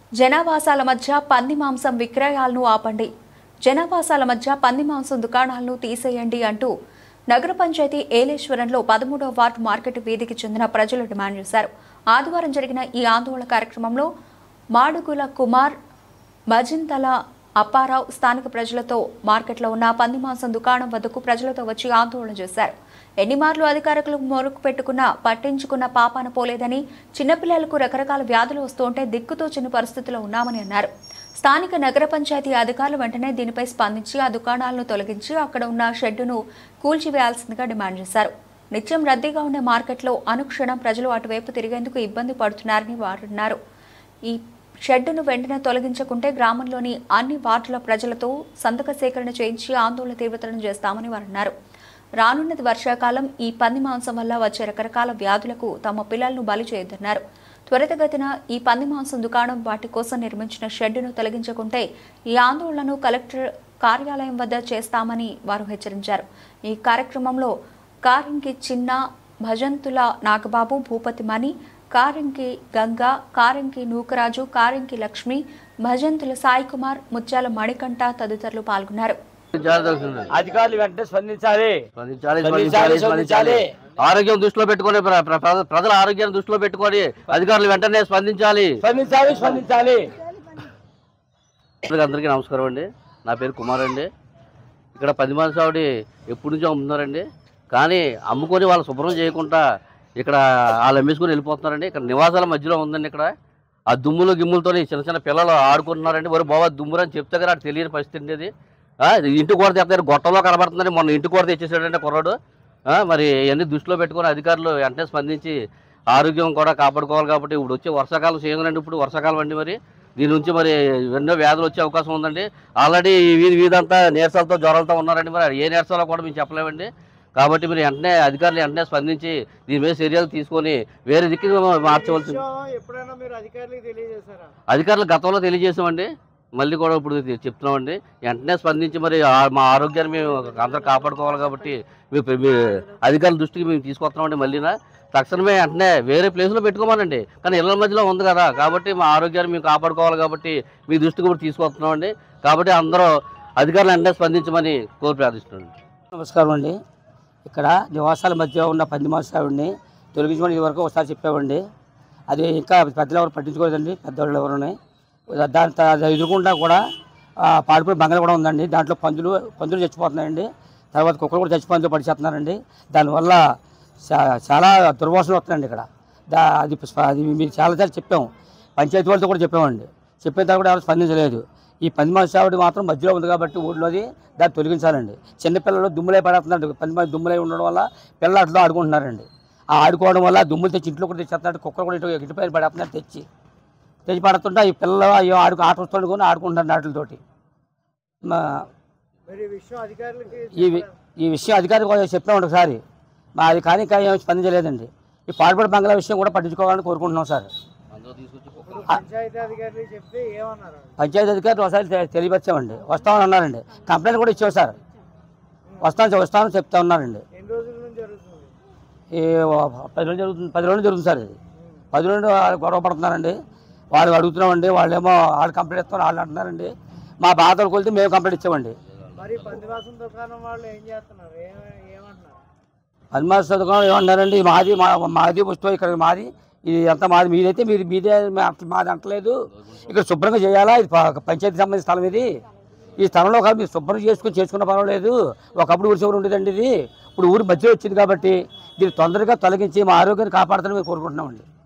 జనావాసాల మధ్య పంది మాంసం విక్రయాలను ఆపండి. జనావాసాల మధ్య పంది మాంసం దుకాణాలను తీసేయండి అంటూ నగర పంచాయతీ ఏలేశ్వరంలో 13వ వార్డు మార్కెట్ వీధికి చెందిన ప్రజలు డిమాండ్ చేశారు. ఆదివారం జరిగిన ఈ ఆందోళన కార్యక్రమంలో మాడుగుల కుమార్, మజింతల అప్పారావు స్థానిక ప్రజలతో మార్కెట్లో ఉన్న పంది మాంసం దుకాణం వద్దకు ప్రజలతో వచ్చి ఆందోళన చేశారు. ఎన్నిమార్లు అధికారులు మొరుకు పెట్టుకున్నా పట్టించుకున్న పాపాన పోలేదని, చిన్నపిల్లలకు రకరకాల వ్యాధులు వస్తుంటే దిక్కుతోచని పరిస్థితిలో ఉన్నామని అన్నారు. స్థానిక నగర పంచాయతీ అధికారులు వెంటనే దీనిపై స్పందించి ఆ దుకాణాలను తొలగించి అక్కడ ఉన్న షెడ్డును కూల్చివేయాల్సిందిగా డిమాండ్ చేశారు. నిత్యం రద్దీగా ఉండే మార్కెట్లో అనుక్షణం ప్రజలు అటువైపు తిరిగేందుకు ఇబ్బంది పడుతున్నారని వారు అన్నారు. ఈ షెడ్డును వెంటనే తొలగించకుంటే గ్రామంలోని అన్ని వార్డుల ప్రజలతో సంతక సేకరణ చేయించి ఆందోళన తీవ్రతరం చేస్తామని వారు అన్నారు. రానున్నది వర్షాకాలం. ఈ పంది మాంసం వల్ల వచ్చే రకరకాల వ్యాధులకు తమ పిల్లలను బలి చేయొద్దన్నారు. త్వరితగతిన ఈ పంది మాంసం దుకాణం వాటి కోసం నిర్మించిన షెడ్డును తొలగించకుంటే ఈ ఆందోళనను కలెక్టర్ కార్యాలయం వద్ద చేస్తామని వారు హెచ్చరించారు. ఈ కార్యక్రమంలో కారింకి చిన్న, భజంతుల నాగబాబు, భూపతి మణి, కారింకి గంగా, కారింకి నూకరాజు, కారింకి లక్ష్మి, భజంతుల సాయి కుమార్, ముత్యాల మణికంఠ తదితరులు పాల్గొన్నారు. అధికారులు వెంటనే స్పందించాలి. ఆరోగ్యం దృష్టిలో పెట్టుకొని, ప్రజల ఆరోగ్యాన్ని దృష్టిలో పెట్టుకొని అధికారులు వెంటనే స్పందించాలి. అందరికీ నమస్కారం అండి. నా పేరు కుమార్ అండి. ఇక్కడ 10 మంది ఆవిడ ఎప్పటి నుంచో అమ్ముతున్నారండి. కానీ అమ్ముకొని వాళ్ళు శుభ్రం చేయకుండా ఇక్కడ వాళ్ళు అమ్మేసుకొని వెళ్ళిపోతున్నారండి. ఇక్కడ నివాసాల మధ్యలో ఉందండి. ఇక్కడ ఆ దుమ్ములు గిమ్ములతో చిన్న చిన్న పిల్లలు ఆడుకుంటున్నారండి. మరి బాబా దుమ్మురని చెప్తే కదా అటు తెలియని పరిస్థితి అండి. అది ఇంటి కూర తెస్తారు, గొట్టలో కనబడుతుందని మొన్న ఇంటి కూర తెచ్చేసాడంటే కుర్రాడు. మరి ఇవన్నీ దృష్టిలో పెట్టుకుని అధికారులు వెంటనే స్పందించి ఆరోగ్యం కూడా కాపాడుకోవాలి. కాబట్టి ఇప్పుడు వచ్చే వర్షాకాలం సీజన్ అండి. ఇప్పుడు వర్షాకాలం అండి. మరి దీని నుంచి మరి ఎన్నో వ్యాధులు వచ్చే అవకాశం ఉందండి. ఆల్రెడీ వీధంతా నీరసాలతో జ్వరాలతో ఉన్నారండి. మరి ఏ నీరసాలో కూడా మేము చెప్పలేమండి. కాబట్టి మీరు వెంటనే అధికారులు వెంటనే స్పందించి దీని మీద చర్యలు తీసుకొని వేరే దిక్కు మార్చవలసింది. అధికారులు గతంలో తెలియజేసామండి, మళ్ళీ కూడా ఇప్పుడు చెప్తున్నామండి. వెంటనే స్పందించి మరి మా ఆరోగ్యాన్ని మేము అందరూ కాపాడుకోవాలి. కాబట్టి మీ అధికారుల దృష్టికి మేము తీసుకొస్తున్నామండి. మళ్ళీనా తక్షణమే వెంటనే వేరే ప్లేస్లో పెట్టుకోమానండి. కానీ ఇళ్ళ మధ్యలో ఉంది కదా, కాబట్టి మా ఆరోగ్యాన్ని మేము కాపాడుకోవాలి. కాబట్టి మీ దృష్టికి కూడా తీసుకొస్తున్నామండి. కాబట్టి అందరూ అధికారులు వెంటనే స్పందించమని కోరి ప్రార్థిస్తున్నాండి. నమస్కారం అండి. ఇక్కడ నివాసాల మధ్య ఉన్న పంది మాంసాన్ని తొలగించమని ఇదివరకు ఒకసారి చెప్పామండి. అది ఇంకా పెద్దలు ఎవరు పట్టించుకోలేదండి. పెద్దవాళ్ళు ఎవరున్నాయి దాని ఎదురుకుండా కూడా పాడిపోయి బంగాళ కూడా ఉందండి. దాంట్లో పందులు చచ్చిపోతున్నాయండి. తర్వాత కుక్కలు కూడా చచ్చిపోయి పడిచేస్తున్నారండి. దానివల్ల చాలా దుర్వాసనలు వస్తున్నాయండి ఇక్కడ. అది మీరు చాలాసార్లు చెప్పాము, పంచాయతీ వాళ్ళతో కూడా చెప్పామండి. చెప్పిన తర్వాత కూడా ఎవరు స్పందించలేదు. ఈ పంది మాంసావిడి మాత్రం మధ్యలో ఉంది కాబట్టి ఊళ్ళోది దాన్ని తొలగించాలండి. చిన్నపిల్లలు దుమ్ములై పడేస్తున్నారు. 10 మంది దుమ్ములై ఉండడం వల్ల పిల్లలు అట్లా ఆడుకుంటున్నారండి. ఆ ఆడుకోవడం వల్ల దుమ్ములు తెచ్చి ఇంట్లో కూడా తెచ్చేస్తున్నాడు. కుక్కలు కూడా ఇంటి పైన పడేస్తున్నారు. తెచ్చి పడుతుంటే ఈ పిల్లలు అయ్యో ఆట వస్తుండుకొని ఆడుకుంటున్నారు వాటితోటి. ఈ విషయం అధికారికి చెప్పాము ఒకసారి. అది కానీ ఇంకా ఏమి స్పందించలేదండి. ఈ పాడుపడి బంగ్లా విషయం కూడా పట్టించుకోవాలని కోరుకుంటున్నాం సార్. పంచాయతీ అధికారులు ఒకసారి తెలియపరిచామండి. వస్తామని అన్నారండి. కంప్లైంట్ కూడా ఇచ్చాం సార్. వస్తామని చెప్తా ఉన్నారండి. ఈ 10 రోజులు జరుగుతుంది సార్. ఇది 10 రోజులు గొడవ పడుతున్నారండి. వాళ్ళు అడుగుతున్నామండి. వాళ్ళేమో వాళ్ళు కంప్లైంట్ ఇస్తామని వాళ్ళు అంటున్నారండి. మా బాధలు కొలితే మేము కంప్లైంట్ ఇచ్చామండి. పంది మాంసం దుకాణం ఏమన్నారండి, మాది పుస్తకం ఇక్కడ మాది, ఇది అంతా మాది, మీదైతే మీదే మాది అంటలేదు. ఇక్కడ శుభ్రంగా చేయాలా, ఇది పంచాయతీ సంబంధించిన స్థలం. ఈ స్థలంలో కాదు మీరు శుభ్రం చేసుకున్న పర్వాలేదు. ఒకప్పుడు ఊరి చివరి ఉండేదండి ఇది. ఇప్పుడు ఊరి మధ్యలో వచ్చింది కాబట్టి దీన్ని తొందరగా తొలగించి మా ఆరోగ్యాన్ని కాపాడుతారని మేము కోరుకుంటున్నామండి.